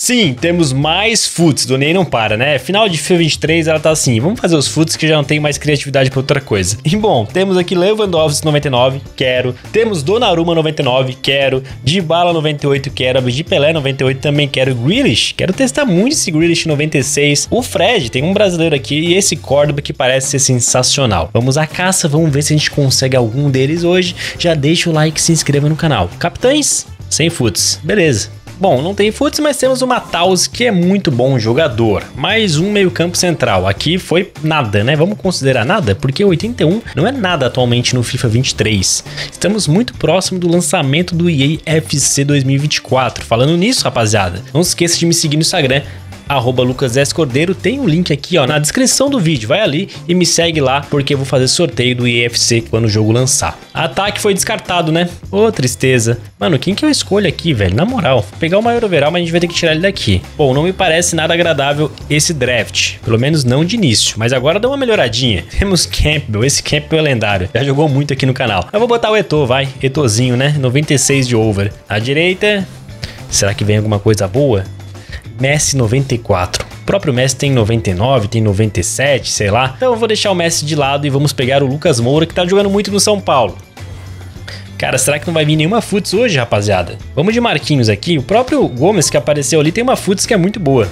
Sim, temos mais futs, Donei não para, né? Final de FIFA 23, ela tá assim, vamos fazer os futs que já não tem mais criatividade pra outra coisa. E bom, temos aqui Lewandowski 99, quero. Temos Donnarumma 99, quero. Dybala 98, quero. Abdi Pelé 98 também quero. Grealish, quero testar muito esse Grealish 96. O Fred, tem um brasileiro aqui e esse Córdoba que parece ser sensacional. Vamos à caça, vamos ver se a gente consegue algum deles hoje. Já deixa o like e se inscreva no canal. Capitães, sem futs, beleza. Bom, não tem futs, mas temos o Matheus, que é muito bom jogador. Mais um meio campo central. Aqui foi nada, né? Vamos considerar nada? Porque 81 não é nada atualmente no FIFA 23. Estamos muito próximo do lançamento do EA FC 2024. Falando nisso, rapaziada, não se esqueça de me seguir no Instagram, @LucasSCordeiro. Tem um link aqui, ó, na descrição do vídeo. Vai ali e me segue lá, porque eu vou fazer sorteio do EFC quando o jogo lançar. Ataque foi descartado, né? Ô, tristeza. Mano, quem que eu escolho aqui, velho? Na moral, vou pegar o maior overall, mas a gente vai ter que tirar ele daqui. Bom, não me parece nada agradável esse draft. Pelo menos não de início. Mas agora dá uma melhoradinha. Temos Campbell. Esse Campbell é lendário. Já jogou muito aqui no canal. Eu vou botar o Eto'o, vai. Eto'ozinho, né? 96 de over. À direita. Será que vem alguma coisa boa? Messi 94. O próprio Messi tem 99, tem 97, sei lá. Então eu vou deixar o Messi de lado e vamos pegar o Lucas Moura, que tá jogando muito no São Paulo. Cara, será que não vai vir nenhuma futs hoje, rapaziada? Vamos de Marquinhos aqui. O próprio Gomes que apareceu ali tem uma futs que é muito boa.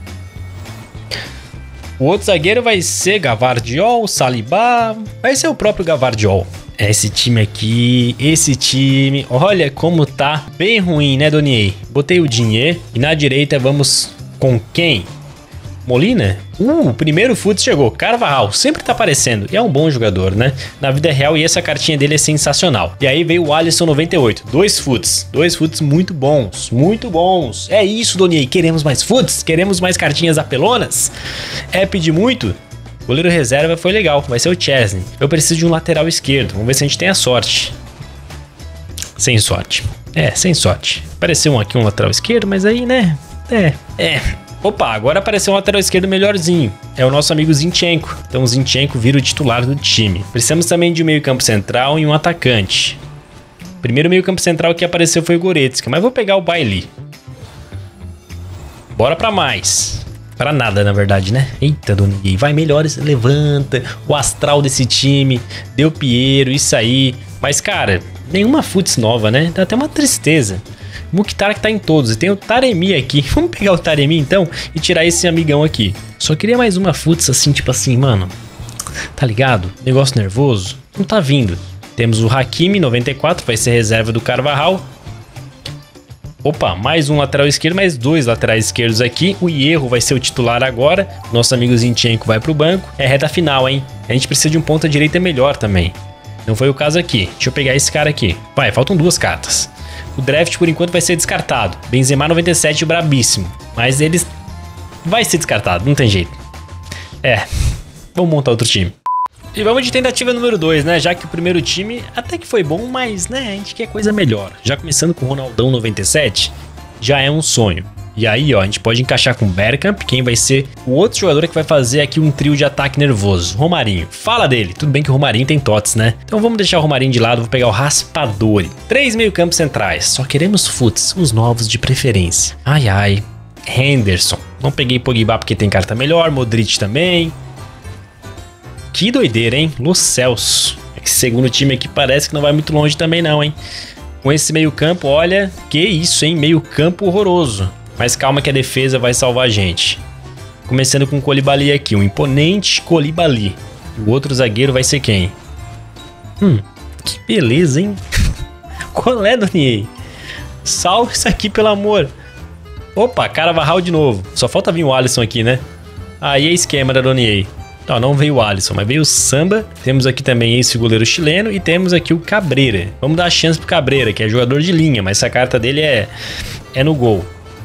O outro zagueiro vai ser Gvardiol, Saliba. Vai ser o próprio Gvardiol. Esse time aqui, esse time, olha como tá bem ruim, né, Donnie? Botei o dinheiro e na direita vamos com quem? Molina? O primeiro futs chegou, Carvajal, sempre tá aparecendo e é um bom jogador, né? Na vida real e essa cartinha dele é sensacional. E aí veio o Alisson 98, dois futs muito bons, muito bons. É isso, Donnie, queremos mais futs? Queremos mais cartinhas apelonas? É pedir muito? O goleiro reserva foi legal, vai ser o Chesney. Eu preciso de um lateral esquerdo, vamos ver se a gente tem a sorte. Sem sorte. Sem sorte. Apareceu aqui um lateral esquerdo, mas aí, né? Opa, agora apareceu um lateral esquerdo melhorzinho. É o nosso amigo Zinchenko. Então o Zinchenko vira o titular do time. Precisamos também de um meio campo central e um atacante. O primeiro meio campo central que apareceu foi o Goretzka, mas vou pegar o Bailly. Bora pra mais. Para nada, na verdade, né? Eita, Donnie, vai melhores, levanta. O astral desse time, Del Piero, isso aí. Mas, cara, nenhuma futs nova, né? Dá até uma tristeza. O Mukhtar que tá em todos. E tem o Taremi aqui. Vamos pegar o Taremi, então, e tirar esse amigão aqui. Só queria mais uma futs assim, tipo assim, mano. Tá ligado? Negócio nervoso. Não tá vindo. Temos o Hakimi, 94, vai ser reserva do Carvajal. Opa, mais um lateral esquerdo, mais dois laterais esquerdos aqui. O Hierro vai ser o titular agora. Nosso amigo Zinchenko vai pro banco. É reta final, hein? A gente precisa de um ponta direita melhor também. Não foi o caso aqui. Deixa eu pegar esse cara aqui. Vai, faltam duas cartas. O draft, por enquanto, vai ser descartado. Benzema 97, brabíssimo. Mas eles... vai ser descartado, não tem jeito. Vamos montar outro time. E vamos de tentativa número 2, né? Já que o primeiro time até que foi bom, mas, né, a gente quer coisa melhor. Já começando com o Ronaldão 97, já é um sonho. E aí, ó, a gente pode encaixar com o Bergkamp, quem vai ser o outro jogador que vai fazer aqui um trio de ataque nervoso. Romarinho. Fala dele. Tudo bem que o Romarinho tem tots, né? Então vamos deixar o Romarinho de lado, vou pegar o Raspadori. 3 meio-campos centrais. Só queremos futs, os novos de preferência. Ai, ai. Henderson. Não peguei Pogba porque tem carta melhor, Modric também. Que doideira, hein? Los Céus. Esse segundo time aqui parece que não vai muito longe também não, hein? Com esse meio campo, olha, que isso, hein? Meio campo horroroso. Mas calma que a defesa vai salvar a gente. Começando com o Koulibaly aqui, um imponente Koulibaly. O outro zagueiro vai ser quem? Que beleza, hein? Qual é, Donnie? Salve isso aqui, pelo amor. Opa, Carvajal de novo. Só falta vir o Alisson aqui, né? Aí é esquema da Donnie. Não veio o Alisson, mas veio o Samba. Temos aqui também esse goleiro chileno e temos aqui o Cabreira. Vamos dar a chance pro Cabreira, que é jogador de linha, mas essa carta dele é no gol.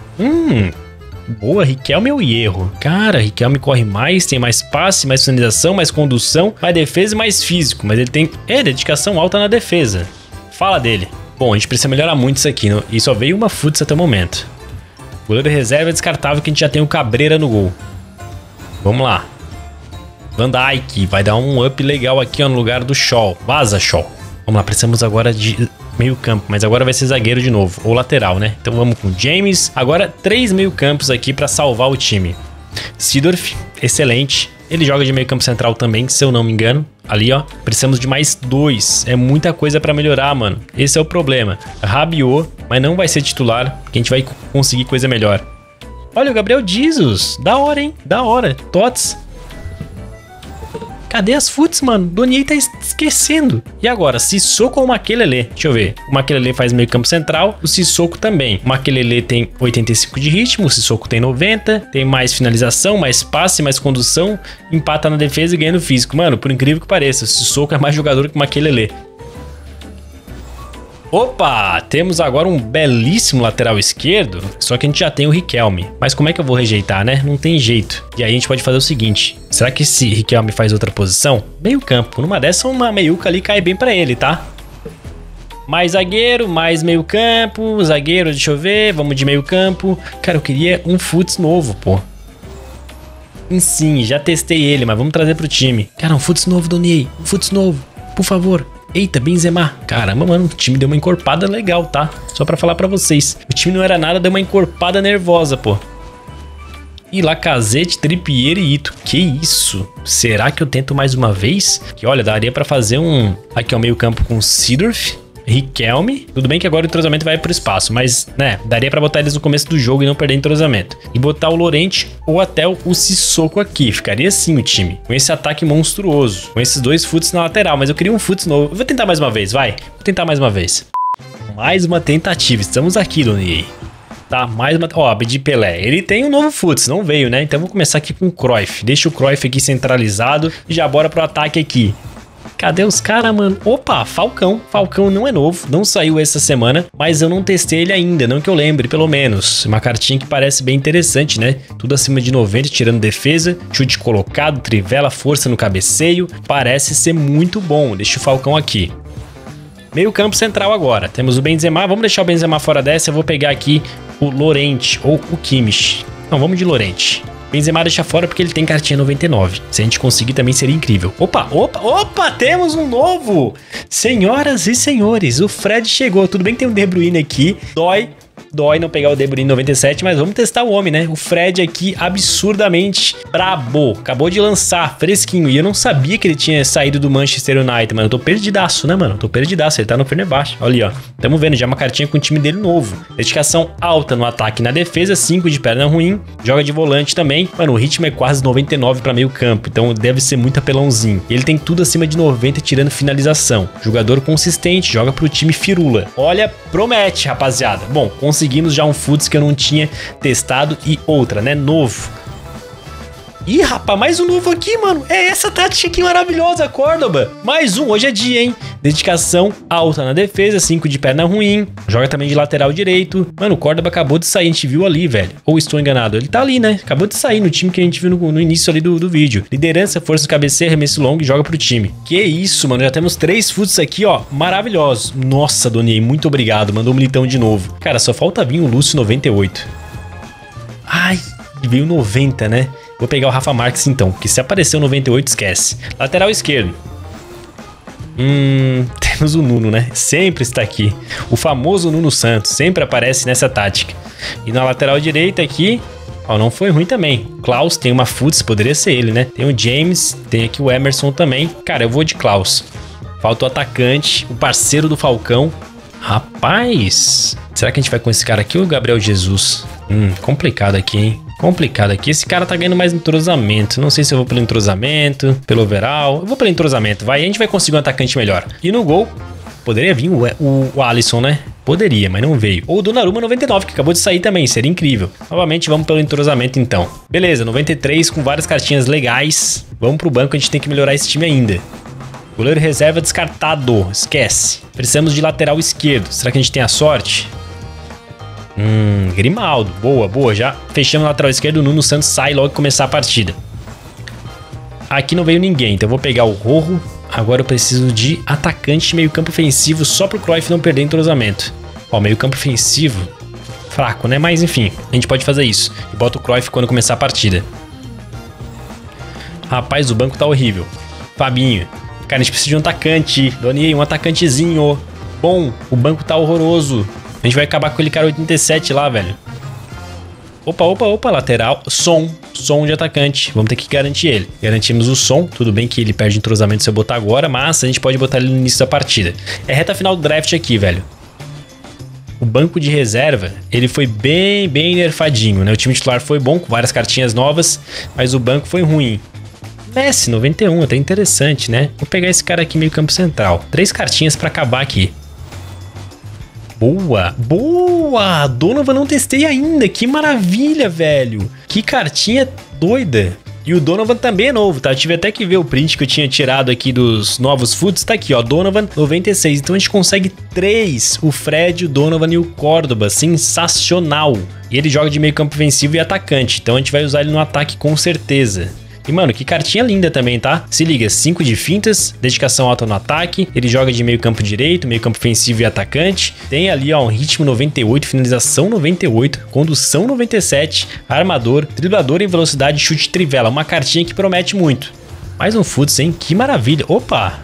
Boa, Riquelme é o Hierro. Cara, Riquelme corre mais, tem mais passe, mais finalização, mais condução, mais defesa e mais físico. Mas ele tem dedicação alta na defesa. Fala dele. Bom, a gente precisa melhorar muito isso aqui, e só veio uma futs até o momento. Goleiro reserva é descartável, que a gente já tem o Cabreira no gol. Vamos lá. Van Dijk vai dar um up legal aqui, ó, no lugar do Shaw. Vaza, Shaw. Vamos lá, precisamos agora de meio campo, mas agora vai ser zagueiro de novo, ou lateral, né? Então vamos com James. Agora 3 meio campos aqui pra salvar o time. Seedorf, excelente. Ele joga de meio campo central também, se eu não me engano. Ali, ó, precisamos de mais 2. É muita coisa pra melhorar, mano. Esse é o problema. Rabiot, mas não vai ser titular, que a gente vai conseguir coisa melhor. Olha o Gabriel Jesus. Da hora, hein? Da hora. Tots. Cadê as futs, mano? Donier tá esquecendo. E agora, Sissoko ou Makelele? Deixa eu ver. O Makelele faz meio campo central, o Sissoko também. O Makelele tem 85 de ritmo, o Sissoko tem 90. Tem mais finalização, mais passe, mais condução. Empata na defesa e ganha no físico. Mano, por incrível que pareça, o Sissoko é mais jogador que o Makelele. Opa, temos agora um belíssimo lateral esquerdo, só que a gente já tem o Riquelme. Mas como é que eu vou rejeitar, né? Não tem jeito. E aí a gente pode fazer o seguinte, será que esse Riquelme faz outra posição? Meio campo, numa dessa uma meiuca ali cai bem pra ele, tá? Mais zagueiro, mais meio campo, zagueiro, deixa eu ver, vamos de meio campo. Cara, eu queria um futs novo, pô. Sim, já testei ele, mas vamos trazer pro time. Cara, um futs novo, Donier, um futs novo, por favor. Eita, Benzema. Caramba, mano, o time deu uma encorpada legal, tá? Só pra falar pra vocês. O time não era nada, deu uma encorpada nervosa, pô. E Lacazette, Trippier e Ito. Que isso? Será que eu tento mais uma vez? Que olha, daria pra fazer um... Aqui, ó, meio campo com Seedorf, Riquelme. Tudo bem que agora o entrosamento vai pro espaço, mas, né, daria pra botar eles no começo do jogo e não perder entrosamento. E botar o Llorente ou até o Sissoko aqui. Ficaria assim o time, com esse ataque monstruoso, com esses 2 futs na lateral. Mas eu queria um futs novo. Eu vou tentar mais uma vez, vai. Vou tentar mais uma vez. Mais uma tentativa. Estamos aqui, Donier. Tá, mais uma... Ó, de Pelé. Ele tem um novo futs, não veio, né? Então eu vou começar aqui com o Cruyff. Deixa o Cruyff aqui centralizado e já bora pro ataque aqui. Cadê os caras, mano? Opa, Falcão. Falcão não é novo, não saiu essa semana, mas eu não testei ele ainda, não que eu lembre, pelo menos. Uma cartinha que parece bem interessante, né? Tudo acima de 90, tirando defesa, chute colocado, trivela, força no cabeceio. Parece ser muito bom. Deixa o Falcão aqui. Meio campo central agora. Temos o Benzema. Vamos deixar o Benzema fora dessa. Eu vou pegar aqui o Llorente ou o Kimmich. Não, vamos de Llorente. Benzema deixa fora porque ele tem cartinha 99. Se a gente conseguir também seria incrível. Opa, opa, opa, temos um novo! Senhoras e senhores, o Fred chegou. Tudo bem que tem um De Bruyne aqui. Dói não pegar o De Bruyne 97, mas vamos testar o homem, né? O Fred aqui, absurdamente brabo. Acabou de lançar, fresquinho. E eu não sabia que ele tinha saído do Manchester United, mano. Eu tô perdidaço, né, mano? Eu tô perdidaço. Ele tá no Fenerbahçe. Olha ali, ó. Tamo vendo já uma cartinha com o time dele novo. Dedicação alta no ataque e na defesa, 5 de perna ruim. Joga de volante também. Mano, o ritmo é quase 99 pra meio campo. Então deve ser muito apelãozinho. Ele tem tudo acima de 90 tirando finalização. Jogador consistente, joga pro time firula. Olha, promete, rapaziada. Bom, conseguimos já um futs que eu não tinha testado e outra, né? Novo. Ih, rapaz, mais um novo aqui, mano. É essa tática aqui maravilhosa, Córdoba. Mais um, hoje é dia, hein? Dedicação alta na defesa, 5 de perna ruim. Joga também de lateral direito. Mano, o Córdoba acabou de sair, a gente viu ali, velho. Ou estou enganado? Ele tá ali, né? Acabou de sair no time que a gente viu no início ali do vídeo. Liderança, força no cabeceio, arremesso longo e joga pro time. Que isso, mano. Já temos 3 futs aqui, ó. Maravilhosos. Nossa, Donier, muito obrigado. Mandou um militão de novo. Cara, só falta vir o Lúcio 98. Ai, veio 90, né? Vou pegar o Rafa Marques então, porque se apareceu 98, esquece. Lateral esquerdo. Temos o Nuno, né? Sempre está aqui. O famoso Nuno Santos, sempre aparece nessa tática. E na lateral direita aqui, ó, não foi ruim também. Klaus tem uma futs, poderia ser ele, né? Tem o James, tem aqui o Emerson também. Cara, eu vou de Klaus. Falta o atacante, o parceiro do Falcão. Rapaz, será que a gente vai com esse cara aqui ou o Gabriel Jesus? Complicado aqui, hein? Complicado aqui. Esse cara tá ganhando mais entrosamento. Não sei se eu vou pelo entrosamento, pelo overall. Eu vou pelo entrosamento, vai. A gente vai conseguir um atacante melhor. E no gol, poderia vir o Alisson, né? Poderia, mas não veio. Ou o Donnarumma 99, que acabou de sair também. Seria incrível. Novamente, vamos pelo entrosamento, então. Beleza, 93 com várias cartinhas legais. Vamos pro banco, a gente tem que melhorar esse time ainda. Goleiro reserva descartado. Esquece. Precisamos de lateral esquerdo. Será que a gente tem a sorte? Grimaldo, boa, boa. Já fechamos o lateral esquerdo, o Nuno Santos sai logo que começar a partida. Aqui não veio ninguém, então eu vou pegar o Rojo. Agora eu preciso de atacante meio campo ofensivo, só pro Cruyff não perder entrosamento. Ó, meio campo ofensivo, fraco, né? Mas enfim, a gente pode fazer isso. E bota o Cruyff quando começar a partida. Rapaz, o banco tá horrível. Fabinho. Cara, a gente precisa de um atacante. Donier, um atacantezinho. bom. O banco tá horroroso. A gente vai acabar com aquele cara 87 lá, velho. Opa, lateral. Som de atacante. Vamos ter que garantir ele. Garantimos o som. Tudo bem que ele perde entrosamento se eu botar agora, mas a gente pode botar ele no início da partida. É reta final do draft aqui, velho. O banco de reserva, ele foi bem nerfadinho, né? O time titular foi bom, com várias cartinhas novas, mas o banco foi ruim. Messi, 91, até interessante, né? Vou pegar esse cara aqui meio campo central. 3 cartinhas pra acabar aqui. Boa! Donovan não testei ainda, que maravilha, velho. Que cartinha doida. E o Donovan também é novo, tá? Eu tive até que ver o print que eu tinha tirado aqui dos novos foots. Tá aqui, ó, Donovan 96. Então a gente consegue 3, o Fred, o Donovan e o Córdoba. Sensacional. E ele joga de meio campo ofensivo e atacante. Então a gente vai usar ele no ataque com certeza. E, mano, que cartinha linda também, tá? Se liga, 5 de fintas, dedicação alta no ataque, ele joga de meio campo direito, meio campo ofensivo e atacante. Tem ali, ó, um ritmo 98, finalização 98, condução 97, armador, driblador em velocidade, chute trivela. Uma cartinha que promete muito. Mais um futs, hein? Que maravilha. Opa!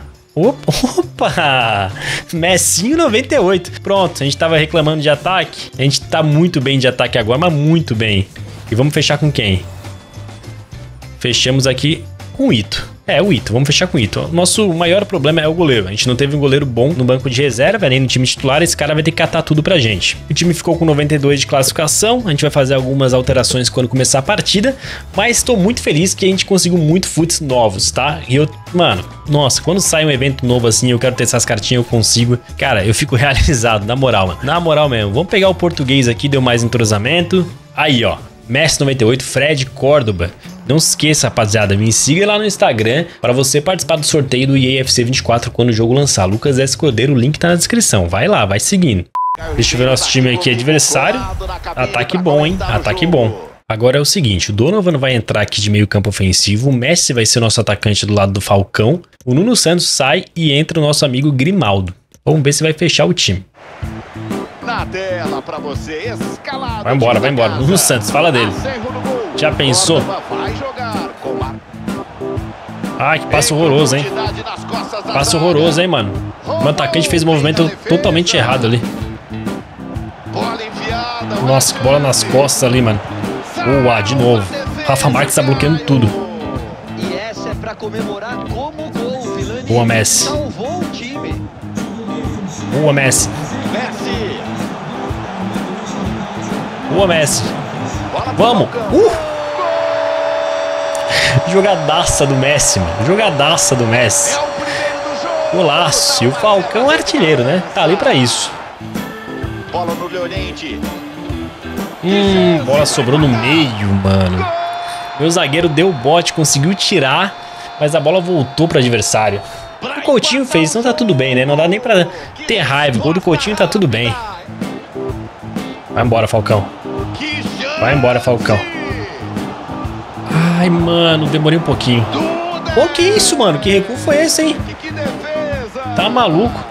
Messinho 98. Pronto, a gente tava reclamando de ataque. A gente tá muito bem de ataque agora, mas muito bem. E vamos fechar com quem? Fechamos aqui com o Ito. O Ito. Vamos fechar com o Ito. Nosso maior problema é o goleiro. A gente não teve um goleiro bom no banco de reserva, nem no time titular. Esse cara vai ter que catar tudo pra gente. O time ficou com 92 de classificação. A gente vai fazer algumas alterações quando começar a partida. Mas tô muito feliz que a gente conseguiu muito futs novos, tá? E eu, mano, nossa, quando sai um evento novo assim, eu quero ter essas cartinhas, eu consigo. Cara, eu fico realizado, na moral, mano. Na moral mesmo. Vamos pegar o português aqui, deu mais entrosamento. Aí, ó. Messi 98, Fred, Córdoba. Não se esqueça, rapaziada, me siga lá no Instagram para você participar do sorteio do EA FC 24 quando o jogo lançar. Lucas S. Cordeiro, o link tá na descrição. Vai lá, vai seguindo. Deixa eu ver nosso time aqui, adversário. Ataque bom, hein? Ataque bom. Agora é o seguinte, o Donovan vai entrar aqui de meio campo ofensivo, o Messi vai ser nosso atacante do lado do Falcão, o Nuno Santos sai e entra o nosso amigo Grimaldo. Vamos ver se vai fechar o time. Na tela pra você, escalado. Vai embora. Nuno Santos, fala dele. Já pensou? Ai, que passo horroroso, hein? Passo horroroso, hein, mano? O atacante fez o movimento totalmente errado ali. Nossa, que bola nas costas ali, mano. Boa, de novo. Rafa Marques tá bloqueando tudo. Boa, Messi. Boa, Messi. Boa, Messi. Vamos. Jogadaça do Messi, mano. Jogadaça do Messi. Golaço. E o Falcão é artilheiro, né? Tá ali pra isso. Bola no Llorente. Bola sobrou no meio, mano. Meu zagueiro deu o bote, conseguiu tirar, mas a bola voltou pro adversário. O Coutinho fez, então tá tudo bem, né? Não dá nem pra ter raiva. O gol do Coutinho tá tudo bem. Vai embora, Falcão. Vai embora, Falcão. Ai, mano, demorei um pouquinho. Pô, que isso, mano? Que recuo foi esse, hein? Tá maluco?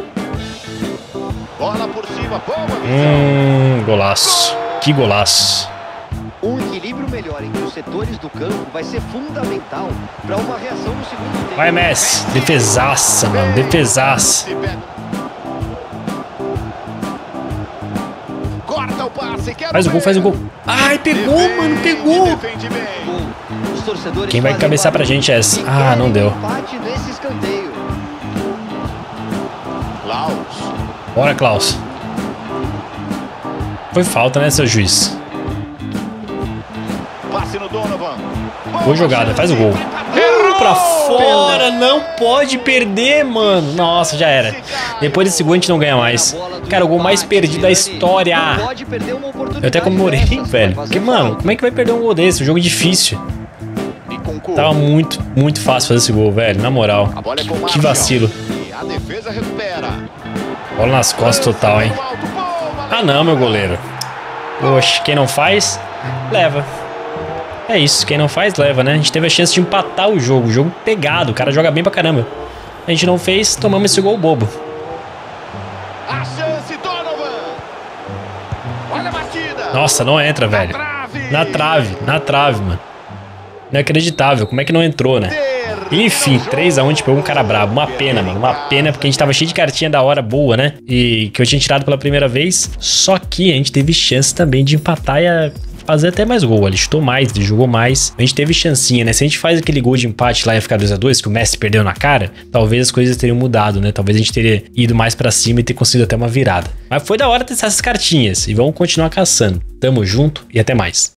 Golaço. Que golaço. Um equilíbrio melhor entre os setores do campo vai ser fundamental para uma reação no segundo tempo. Vai, Messi. Defesaça, mano. Defesaça. Faz o gol. Ai, pegou, mano, pegou. Quem vai cabeçar pra gente é essa? Ah, não deu. Bora, Klaus. Foi falta, né, seu juiz? Boa jogada, faz o gol. Pra fora, não pode perder, mano. Nossa, já era. Depois desse gol a gente não ganha mais. Cara, o gol mais perdido da história. Eu até comemorei, velho. Porque, mano, como é que vai perder um gol desse? Um jogo difícil. Tava muito fácil fazer esse gol, velho. Na moral. Que vacilo. Bola nas costas total, hein. Ah, não, meu goleiro. Poxa, quem não faz, leva. É isso, quem não faz, leva, né? A gente teve a chance de empatar o jogo pegado, o cara joga bem pra caramba. A gente não fez, tomamos esse gol bobo. A chance, Donovan. Olha a batida. Nossa, não entra, velho. Na trave, mano. Inacreditável, como é que não entrou, né? Enfim, 3 a 1, a gente pegou um cara brabo. Uma pena, mano. Uma pena, porque a gente tava cheio de cartinha da hora boa, né? E que eu tinha tirado pela primeira vez. Só que a gente teve chance também de empatar e fazer até mais gol. Ele chutou mais, ele jogou mais. A gente teve chancinha, né? Se a gente faz aquele gol de empate lá e ia ficar 2 a 2, que o Messi perdeu na cara, talvez as coisas teriam mudado, né? Talvez a gente teria ido mais pra cima e ter conseguido até uma virada. Mas foi da hora testar essas cartinhas. E vamos continuar caçando. Tamo junto e até mais.